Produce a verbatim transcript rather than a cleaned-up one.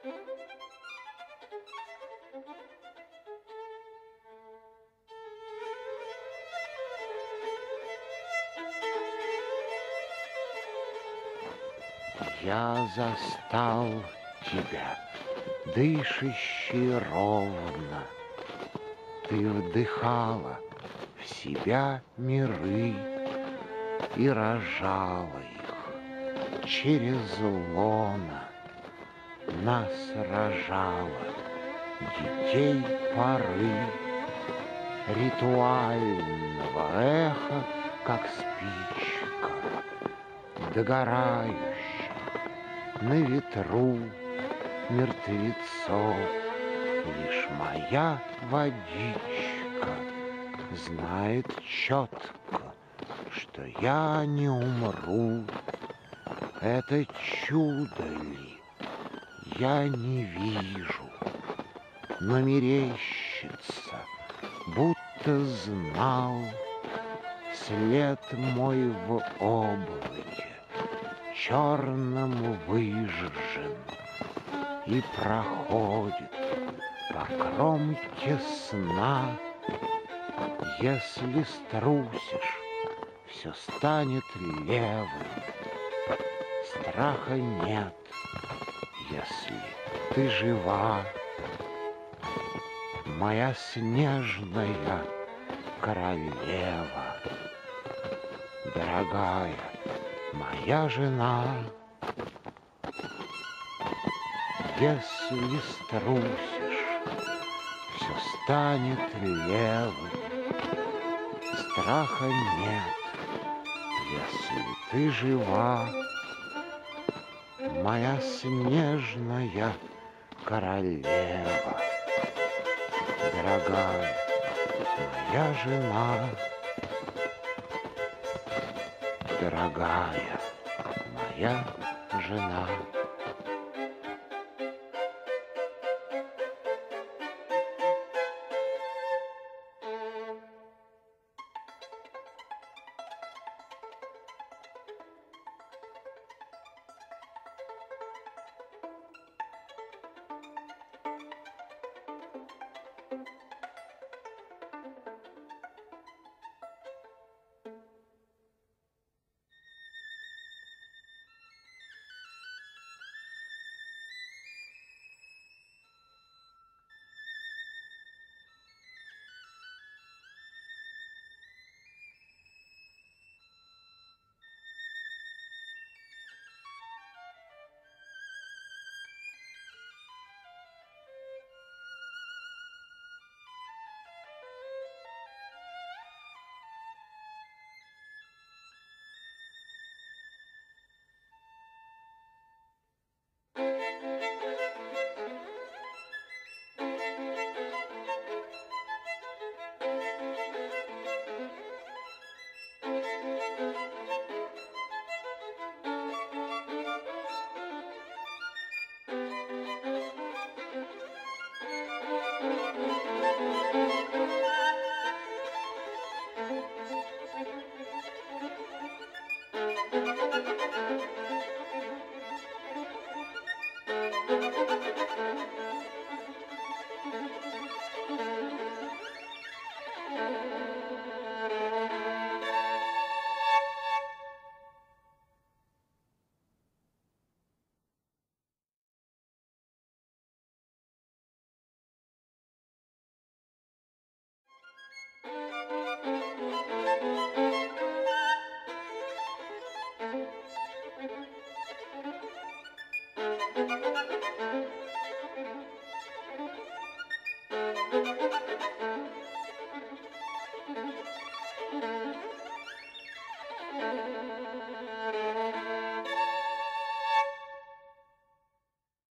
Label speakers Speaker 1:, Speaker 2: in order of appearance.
Speaker 1: Я застал тебя, дышащий ровно. Ты вдыхала в себя миры и рожала их через лоно. Нас рожала детей поры ритуального эха, как спичка, догорающая на ветру мертвецов. Лишь моя водичка знает четко, что я не умру. Это чудо ли? Я не вижу, но мерещится, будто знал след мой в облаке черном выжжен и проходит по кромке сна. Если струсишь, все станет левым, страха нет, если ты жива. Моя снежная королева, дорогая моя жена. Если струсишь, все станет левым, страха нет, если ты жива. Моя снежная королева, дорогая моя жена, дорогая моя жена.